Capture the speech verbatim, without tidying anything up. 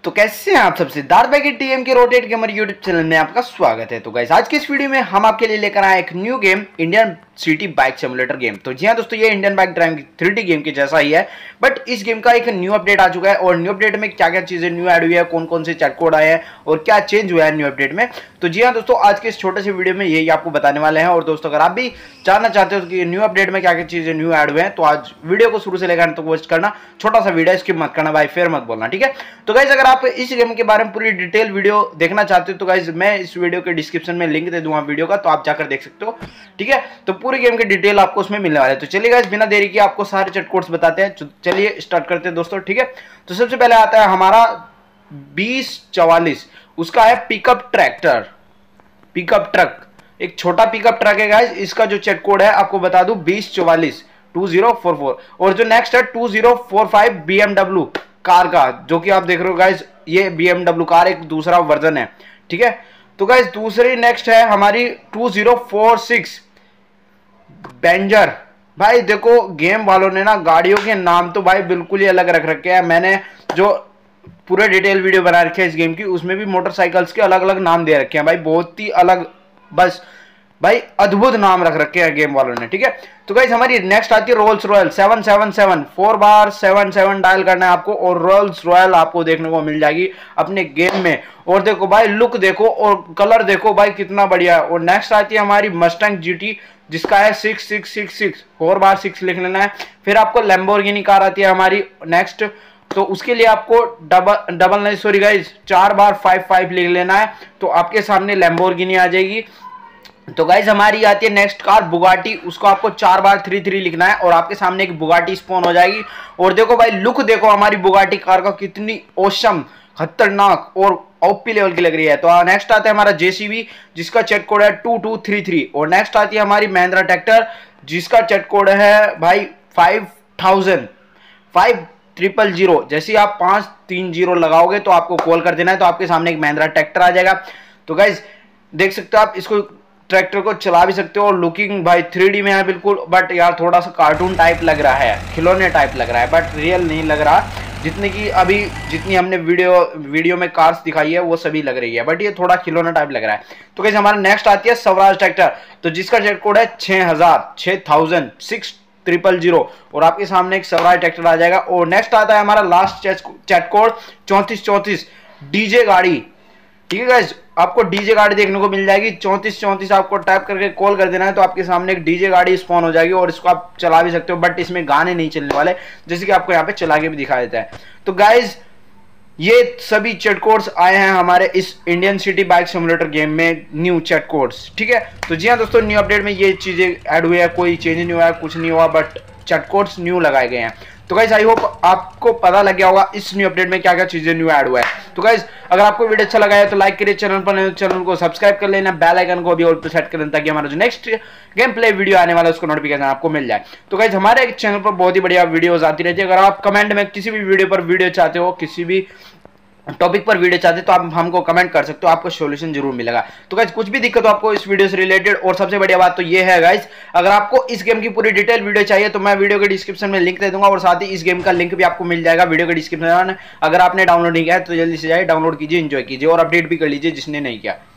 तो कैसे हैं आप सब? सिद्धार्थ भाई के टीएम के रोटेट गेमर यूट्यूब चैनल में आपका स्वागत है। तो गाइस आज की इस वीडियो में हम आपके लिए लेकर आए एक new game, Indian city bike simulator game. तो जी हाँ दोस्तों, ये Indian bike driving three D game के जैसा ही है, बट इस गेम का एक न्यू अपडेट आ चुका है। और न्यू अपडेट में क्या क्या चीजें न्यू ऐड हुई है, कौन कौन से चैट कोड आए हैं और क्या चेंज हुआ है न्यू अपडेट में। तो जी हाँ दोस्तों, आज के इस छोटे से वीडियो में यही आपको बताने वाले हैं। और दोस्तों अगर आप भी जानना चाहते हो कि न्यू अपडेट में क्या क्या चीजें न्यू ऐड हुए हैं, तो आज वीडियो को शुरू से लेकर अंत तक वॉच करना। छोटा सा वीडियो, स्किप मत करना भाई, फिर मत बोलना, ठीक है। तो गाइस अगर आप इस गेम के बारे में पूरी डिटेल वीडियो देखना चाहते हो तो गाइस मैं इस वीडियो के डिस्क्रिप्शन में लिंक दे दूंगा वीडियो का, तो आप जाकर देख सकते हो, ठीक है। तो पूरी गेम की डिटेल आपको उसमें मिलने वाले है। तो चलिए गाइस बिना देरी के आपको सारे चैट कोड्स बताते हैं। चलिए स्टार्ट करते हैं दोस्तों, ठीक है। तो सबसे पहले आता है हमारा बीस चवालीस, उसका है पिकअप ट्रैक्टर, पिकअप ट्रक, एक छोटा पिकअप ट्रक है गाइस। इसका जो चैट कोड है आपको बता दूं बीस चौवालीस टू जीरो फोर फोर। और जो नेक्स्ट है two zero four five BMW car का, जो कि आप देख रहे हो गाइस, ये बीएमडब्ल्यू कार एक दूसरा वर्जन है, ठीक है। तो गाइस दूसरी नेक्स्ट है हमारी टू जीरो फोर सिक्स बेंजर। भाई देखो गेम वालों ने ना गाड़ियों के नाम तो भाई बिल्कुल ही अलग रख रखे हैं। मैंने जो पूरे डिटेल वीडियो बना रखी है इस गेम की, उसमें भी मोटरसाइकिल्स के अलग अलग नाम दे रखे हैं भाई, बहुत ही अलग, बस भाई अद्भुत नाम रख रखे हैं गेम वालों ने, ठीक है। तो गाइस हमारी नेक्स्ट आती है Rolls Royal seven seven seven, four बार सेवन सेवन डायल करना है आपको और रोल्स रॉयल आपको देखने को मिल जाएगी अपने गेम में। और देखो भाई लुक देखो और कलर देखो भाई कितना बढ़िया है। और नेक्स्ट आती है हमारी मस्टैंग जीटी, जिसका है six six six six, four बार सिक्स लिख लेना है। फिर आपको लैम्बोर्गिनी कार आती है हमारी नेक्स्ट, तो उसके लिए आपको डबल डबल नहीं सॉरी गाइस चार बार फाइव फाइव लिख लेना है, तो आपके सामने लैम्बोर्गिनी आ जाएगी। तो गाइज हमारी आती है नेक्स्ट कार बुगाटी, उसको आपको चार बार थ्री थ्री लिखना है और आपके सामने एक बुगाटी स्पॉन हो जाएगी। और देखो भाई लुक देखो हमारी बुगाटी कार का, कितनी औसम, खतरनाक और ओपी लेवल की लग रही है। तो नेक्स्ट आता है हमारा जेसीबी, जिसका चेट कोड है टू टू थ्री थ्री। और नेक्स्ट आती है हमारी महिंद्रा ट्रैक्टर, जिसका चेट कोड है भाई five thousand five triple zero. जैसे ही आप पांच तीन जीरो लगाओगे तो आपको कॉल कर देना है, तो आपके सामने एक महिंद्रा ट्रैक्टर आ जाएगा। तो गाइज देख सकते हो आप इसको, ट्रैक्टर को चला भी सकते हो। और लुकिंग भाई थ्री डी में है बिल्कुल, बट यार थोड़ा सा कार्टून टाइप लग रहा है, खिलौने टाइप लग रहा है, बट रियल नहीं लग रहा। जितने की अभी जितनी हमने वीडियो वीडियो में कार्स दिखाई है वो सभी लग रही है, बट ये थोड़ा खिलौना टाइप लग रहा है। तो कैसे हमारा नेक्स्ट आती है स्वराज ट्रैक्टर, तो जिसका चेट कोड है छह हजार छह थाउजेंड सिक्स ट्रिपल जीरो। और आपके सामने एक स्वराज ट्रैक्टर आ जाएगा। और नेक्स्ट आता है हमारा लास्ट चैट कोड चौंतीस चौंतीस डीजे गाड़ी, ठीक है गाइस। आपको डीजे गाड़ी देखने को मिल जाएगी, चौंतीस चौंतीस आपको टाइप करके कॉल कर देना है, तो आपके सामने एक डीजे गाड़ी स्पॉन हो जाएगी और इसको आप चला भी सकते हो, बट इसमें गाने नहीं चलने वाले, जैसे कि आपको यहाँ पे चला के भी दिखा देता है। तो गाइज ये सभी चैट कोड्स आए हैं हमारे इस Indian city bike simulator game में, न्यू चैट कोड्स, ठीक है। तो जी हाँ दोस्तों, न्यू अपडेट में ये चीजें ऐड हुई है, कोई चेंज नहीं हुआ है, कुछ नहीं हुआ, बट चैट कोड्स न्यू लगाए गए हैं। तो गाइस आई होप आपको पता लग गया होगा इस न्यू अपडेट में क्या क्या चीजें न्यू ऐड हुआ है। तो गाइस अगर आपको वीडियो अच्छा लगा है तो लाइक करिए, चैनल पर चैनल को सब्सक्राइब कर लेना, बेल आइकन को भी ऑल पे सेट कर लेना, ताकि हमारा जो नेक्स्ट गेम प्ले वीडियो आने वाला है उसको नोटिफिकेशन आपको मिल जाए। तो गाइस हमारे चैनल पर बहुत ही बढ़िया वीडियोस आती रहती है। अगर आप कमेंट में किसी भी वीडियो पर वीडियो चाहते हो, किसी भी टॉपिक पर वीडियो चाहते हो, तो आप हमको कमेंट कर सकते हो, आपको सॉल्यूशन जरूर मिलेगा। तो गाइस कुछ भी दिक्कत हो आपको इस वीडियो से रिलेटेड, और सबसे बढ़िया बात तो ये है गाइस, अगर आपको इस गेम की पूरी डिटेल वीडियो चाहिए तो मैं वीडियो के डिस्क्रिप्शन में लिंक दे दूंगा, और साथ ही इस गेम का लिंक भी आपको मिल जाएगा वीडियो के डिस्क्रिप्शन में। अगर आपने डाउनलोड नहीं किया है तो जल्दी से जाइए डाउनलोड कीजिए, एंजॉय कीजिए और अपडेट भी कर लीजिए जिसने नहीं किया।